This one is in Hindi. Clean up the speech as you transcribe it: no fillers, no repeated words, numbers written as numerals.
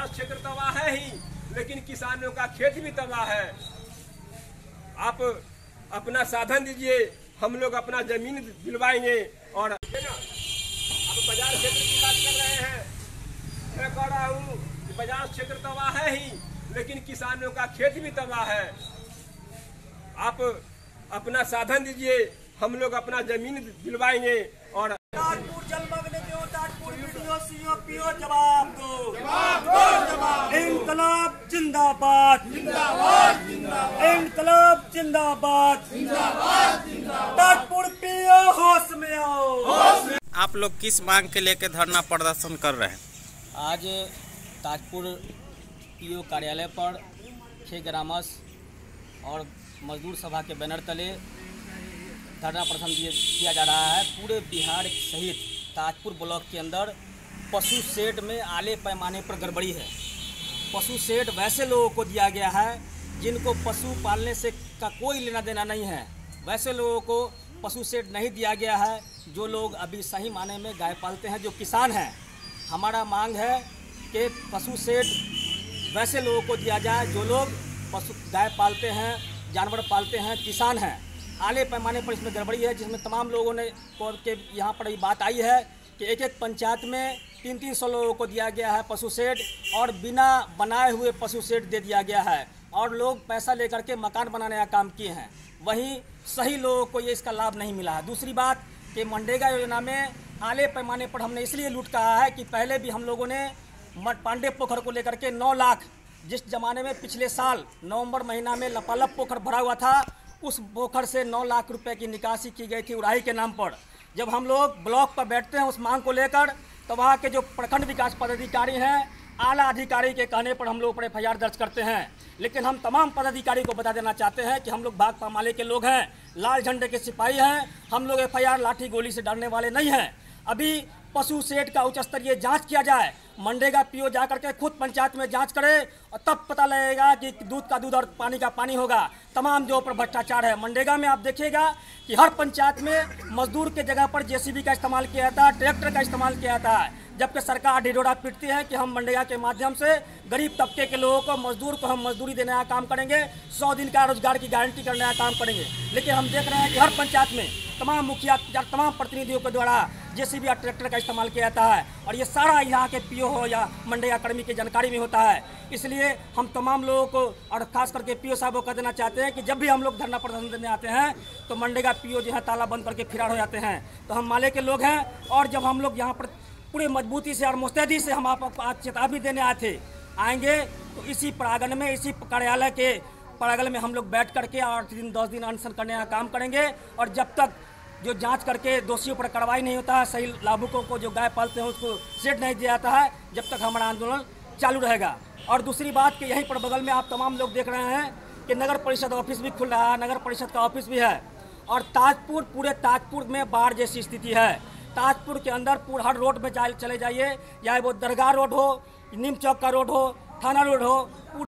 बाजार क्षेत्र तबाह है ही, लेकिन किसानों का खेत भी तबाह है। आप अपना साधन दीजिए, हम लोग अपना जमीन दिलवाएंगे। और आप बाजार क्षेत्र की बात कर रहे हैं, मैं कह रहा हूँ कि बाजार क्षेत्र तबाह है ही, लेकिन किसानों का खेत भी तबाह है। आप अपना साधन दीजिए, हम लोग अपना जमीन दिलवाएंगे। और ताजपुर जलमग्न क्यों, ताजपुर वीडियो सीओ पीओ जवाब दो, इंकलाब जिंदाबाद, इंकलाब जिंदाबाद, ताजपुर पीओ होश में आओ। आप लोग किस मांग के लेकर धरना प्रदर्शन कर रहे हैं? आज ताजपुर पीओ कार्यालय पर 6 ग्रामस और मजदूर सभा के बैनर तले धरना प्रदर्शन किया जा रहा है। पूरे बिहार सहित ताजपुर ब्लॉक के अंदर पशु शेड में आले पैमाने पर गड़बड़ी है। पशु शेड वैसे लोगों को दिया गया है जिनको पशु पालने से का कोई लेना देना नहीं है। वैसे लोगों को पशु शेड नहीं दिया गया है जो लोग अभी सही माने में गाय पालते हैं, जो किसान हैं। हमारा मांग है कि पशु शेड वैसे लोगों को दिया जाए जो लोग पशु गाय पालते हैं, जानवर पालते हैं, किसान हैं। आले पैमाने पर इसमें गड़बड़ी है, जिसमें तमाम लोगों ने के यहाँ पर ये बात आई है कि एक एक पंचायत में 300 लोगों को दिया गया है पशु शेड, और बिना बनाए हुए पशु शेड दे दिया गया है, और लोग पैसा लेकर के मकान बनाने का काम किए हैं। वहीं सही लोगों को ये इसका लाभ नहीं मिला है। दूसरी बात कि मनरेगा योजना में आले पैमाने पर हमने इसलिए लूट कहा है कि पहले भी हम लोगों ने पांडे पोखर को लेकर के 9 लाख, जिस जमाने में पिछले साल नवंबर महीना में लपालप पोखर भरा हुआ था, उस पोखर से 9 लाख रुपए की निकासी की गई थी उड़ाही के नाम पर। जब हम लोग ब्लॉक पर बैठते हैं उस मांग को लेकर, तो वहाँ के जो प्रखंड विकास पदाधिकारी हैं, आला अधिकारी के कहने पर हम लोग पर FIR दर्ज करते हैं। लेकिन हम तमाम पदाधिकारी को बता देना चाहते हैं कि हम लोग भाग पामाले के लोग हैं, लाल झंडे के सिपाही हैं। हम लोग FIR लाठी गोली से डरने वाले नहीं हैं। अभी पशु शेड का उच्च स्तरीय जांच किया जाए, मनरेगा पीओ जा करके खुद पंचायत में जांच करे, और तब पता लगेगा कि दूध का दूध और पानी का पानी होगा। तमाम जो ऊपर भ्रष्टाचार है मनरेगा में, आप देखिएगा कि हर पंचायत में मजदूर के जगह पर JCB का इस्तेमाल किया जाता है, ट्रैक्टर का इस्तेमाल किया जाता है, जबकि सरकार ढिढोरा पीटती है कि हम मनरेगा के माध्यम से गरीब तबके के लोगों को, मजदूर को हम मजदूरी देने का काम करेंगे, 100 दिन का रोजगार की गारंटी करने का काम करेंगे। लेकिन हम देख रहे हैं कि हर पंचायत में तमाम मुखिया, तमाम प्रतिनिधियों के द्वारा JCB और ट्रैक्टर का इस्तेमाल किया जाता है, और ये सारा यहाँ के पीओ हो या मनरेगा कर्मी की जानकारी में होता है। इसलिए हम तमाम लोगों को, और खास करके पीओ साहब को कह देना चाहते हैं कि जब भी हम लोग धरना प्रदर्शन देने आते हैं तो मनरेगा पीओ जो है ताला बंद करके फरार हो जाते हैं। तो हम माले के लोग हैं, और जब हम लोग यहाँ पर पूरी मजबूती से और मुस्तैदी से हम आपको आज चेतावनी देने आए थे, आएंगे तो इसी प्रांगण में, इसी कार्यालय के प्रांगण में हम लोग बैठ करके 8 दिन 10 दिन अनशन करने का काम करेंगे। और जब तक जो जांच करके दोषियों पर कार्रवाई नहीं होता है, सही लाभुकों को जो गाय पालते हैं उसको शेड नहीं दिया जाता है, जब तक हमारा आंदोलन चालू रहेगा। और दूसरी बात कि यहीं पर बगल में आप तमाम लोग देख रहे हैं कि नगर परिषद ऑफिस भी खुल रहा है, नगर परिषद का ऑफिस भी है। और ताजपुर, पूरे ताजपुर में बाढ़ जैसी स्थिति है। ताजपुर के अंदर हर रोड में चले जाइए, या वो दरगाह रोड हो, नीम चौक का रोड हो, थाना रोड हो,